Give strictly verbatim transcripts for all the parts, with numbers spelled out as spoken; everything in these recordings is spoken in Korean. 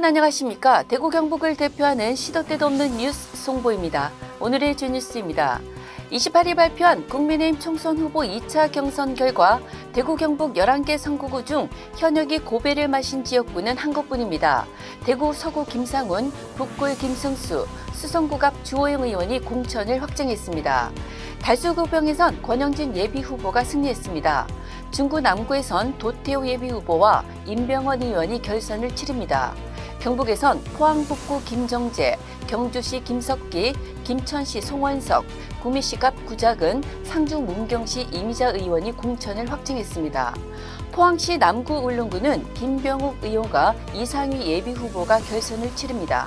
여러분 안녕하십니까? 대구 경북을 대표하는 시도 때도 없는 뉴스 송보입니다. 오늘의 주뉴스입니다. 이십팔 일 발표한 국민의힘 총선 후보 이 차 경선 결과 대구 경북 열한 개 선거구 중 현역이 고배를 마신 지역구는 한 곳뿐입니다. 대구 서구 김상훈, 북구 김승수, 수성구 앞 주호영 의원이 공천을 확정했습니다. 달수구병에선 권영진 예비후보가 승리했습니다. 중구 남구에선 도태우 예비후보와 임병원 의원이 결선을 치릅니다. 경북에선 포항 북구 김정재, 경주시 김석기, 김천시 송원석, 구미시 갑 구작은, 상주 문경시 이미자 의원이 공천을 확정했습니다. 포항시 남구 울릉구는 김병욱 의원과 이상희 예비후보가 결선을 치릅니다.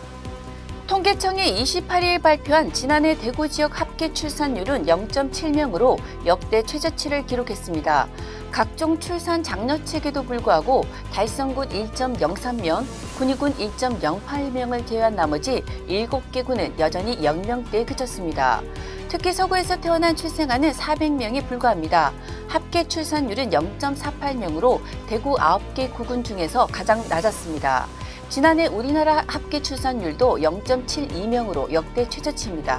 통계청이 이십팔 일 발표한 지난해 대구 지역 합계 출산율은 영 점 칠 명으로 역대 최저치를 기록했습니다. 각종 출산 장려책에도 불구하고 달성군 일 점 영삼 명, 군위군 일 점 영팔 명을 제외한 나머지 일곱 개 군은 여전히 영 명대에 그쳤습니다. 특히 서구에서 태어난 출생아는 사백 명에 불과합니다. 합계 출산율은 영 점 사팔 명으로 대구 아홉 개 구군 중에서 가장 낮았습니다. 지난해 우리나라 합계 출산율도 영 점 칠이 명으로 역대 최저치입니다.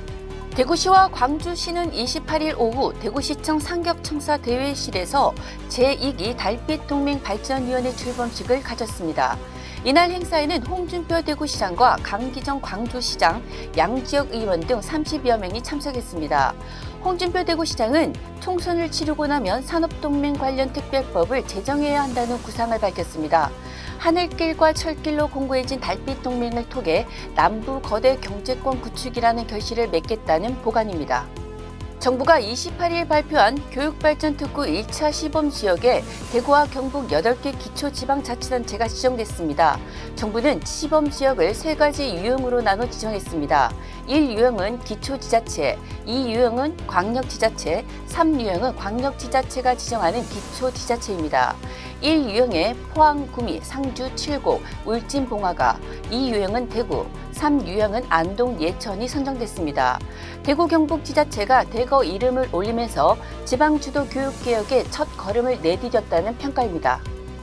대구시와 광주시는 이십팔 일 오후 대구시청 상격청사 대회실에서 제이 기 달빛동맹발전위원회 출범식을 가졌습니다. 이날 행사에는 홍준표 대구시장과 강기정 광주시장, 양지역 의원 등 삼십여 명이 참석했습니다. 홍준표 대구시장은 총선을 치르고 나면 산업동맹 관련 특별법을 제정해야 한다는 구상을 밝혔습니다. 하늘길과 철길로 공고해진 달빛동맹을 통해 남부 거대 경제권 구축이라는 결실을 맺겠다는 보관입니다. 정부가 이십팔 일 발표한 교육발전특구 일 차 시범지역에 대구와 경북 여덟 개 기초지방자치단체가 지정됐습니다. 정부는 시범지역을 세 가지 유형으로 나눠 지정했습니다. 일 유형은 기초지자체, 이 유형은 광역지자체, 삼 유형은 광역지자체가 지정하는 기초지자체입니다. 일 유형에 포항, 구미, 상주, 칠곡, 울진, 봉화가, 이 유형은 대구, 삼 유형은 안동, 예천이 선정됐습니다. 대구 경북지자체가 대거 이름을 올리면서 지방주도 교육개혁의 첫 걸음을 내디뎠다는 평가입니다.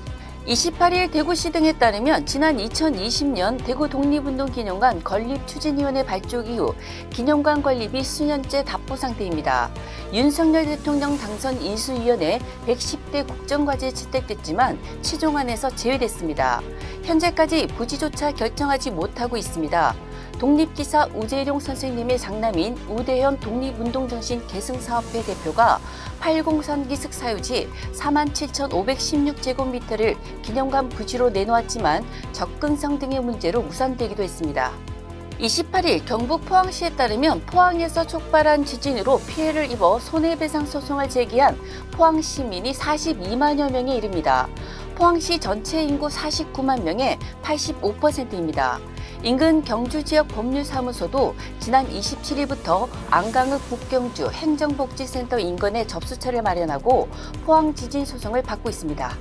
이십팔 일 대구시 등에 따르면 지난 이천이십 년 대구 독립운동기념관 건립추진위원회 발족 이후 기념관 건립이 수년째 답보 상태입니다. 윤석열 대통령 당선 인수위원회 백십 대 국정과제에 채택됐지만 최종안에서 제외됐습니다. 현재까지 부지조차 결정하지 못하고 있습니다. 독립기사 우재룡 선생님의 장남인 우대현 독립운동정신 계승사업회 대표가 팔십삼 기 슥사유지 사만 칠천오백십육 제곱미터를 기념관 부지로 내놓았지만 접근성 등의 문제로 무산되기도 했습니다. 이십팔 일 경북 포항시에 따르면 포항에서 촉발한 지진으로 피해를 입어 손해배상 소송을 제기한 포항 시민이 사십이만여 명에 이릅니다. 포항시 전체 인구 사십구만 명의 팔십오 퍼센트입니다. 인근 경주 지역 법률사무소도 지난 이십칠 일부터 안강읍 북경주 행정복지센터 인근에 접수처를 마련하고 포항 지진 소송을 받고 있습니다.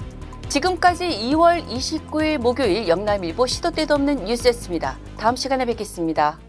지금까지 이월 이십구일 목요일 영남일보 시도 때도 없는 뉴스였습니다. 다음 시간에 뵙겠습니다.